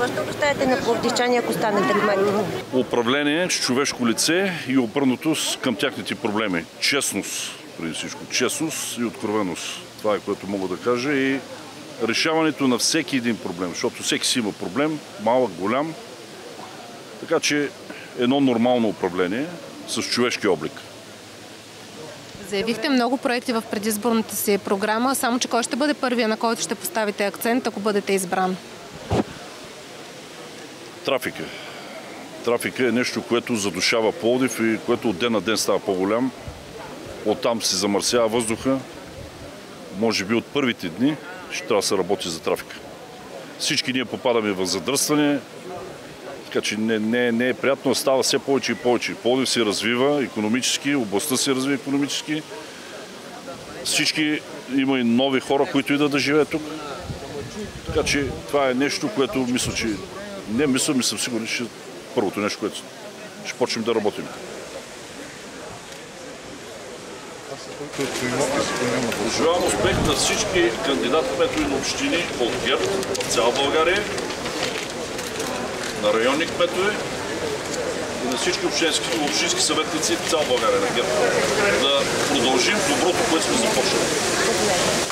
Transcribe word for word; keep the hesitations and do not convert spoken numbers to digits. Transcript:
Какво ще поставите на пловдивчани, ако станете кмет? Управление с човешко лице и обърнато към тяхните проблеми. Честност, преди всичко. Честност и откровеност. Това е, което мога да кажа. И решаването на всеки един проблем, защото всеки си има проблем, малък, голям. Така че едно нормално управление с човешки облик. Заявихте много проекти в предизборната си програма, само че кой ще бъде първия, на който ще поставите акцент, ако бъдете избран? Трафика. Трафика е нещо, което задушава Пловдив и което от ден на ден става по-голям. Оттам се замърсява въздуха. Може би от първите дни ще трябва да се работи за трафика. Всички ние попадаме в задръстване, така че не, не, не е приятно, става все повече и повече. Пловдив се развива икономически, областта се развива икономически. Всички, има и нови хора, които идват да живеят тук. Така че това е нещо, което мисля, че не мисля, ми съм сигурен, че първото нещо, което ще почнем да работим. Пожелавам успех на всички кандидат-кметови на общини от ГЕРБ в цяла България, на районни кметове и на всички общински, общински съветници в цяла България на ГЕРБ. Да продължим доброто, което сме започнали.